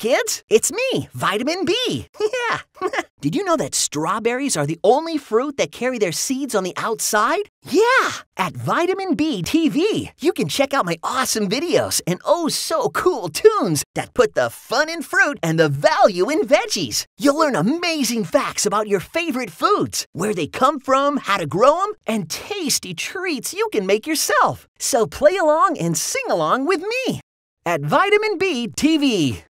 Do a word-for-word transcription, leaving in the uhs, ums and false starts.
kids. It's me, Vitamin B. Yeah. Did you know that strawberries are the only fruit that carry their seeds on the outside? Yeah. At Vitamin B T V, you can check out my awesome videos and oh so cool tunes that put the fun in fruit and the value in veggies. You'll learn amazing facts about your favorite foods, where they come from, how to grow them, and tasty treats you can make yourself. So play along and sing along with me at Vitamin B T V.